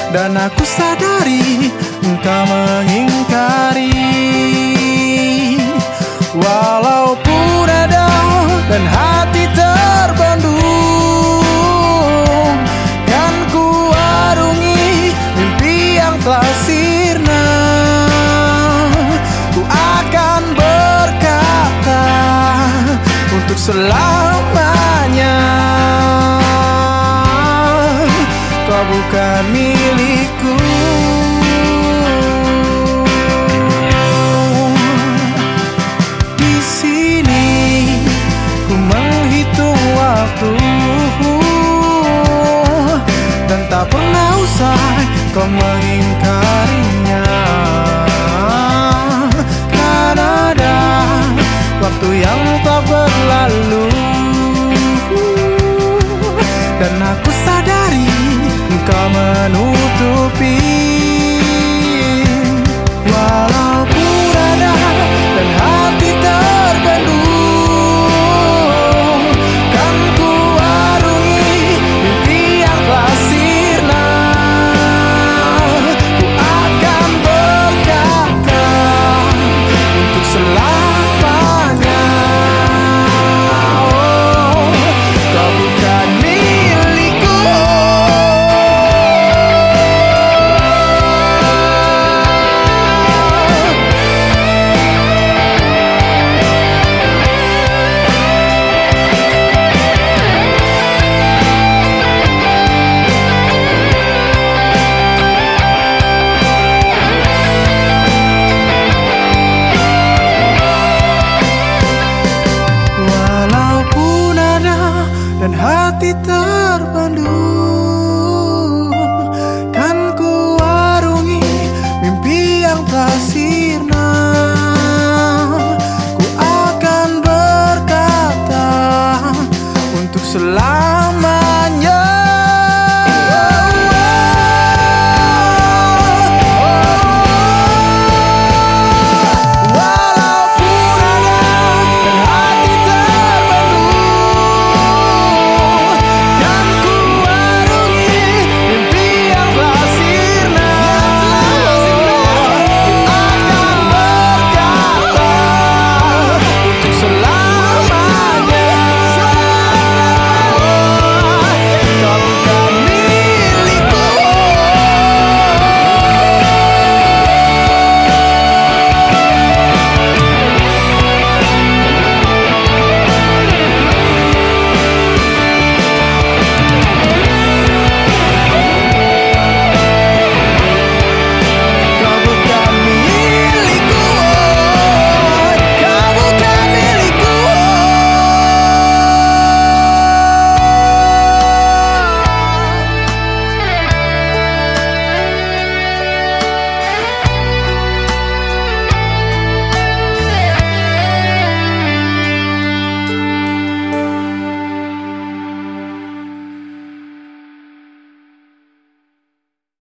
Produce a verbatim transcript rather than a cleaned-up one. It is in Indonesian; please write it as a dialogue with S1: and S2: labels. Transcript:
S1: dan aku sadari engkau mengingkari. Walaupun ada dan hati terbendung, kan ku arungi mimpi yang telah sirna. Ku akan berkata untuk selamanya, kau bukan milikku. Di sini ku menghitung waktu, dan tak pernah usai kau mengingkarinya. Kan ada waktu yang tak berlalu, dan aku sadar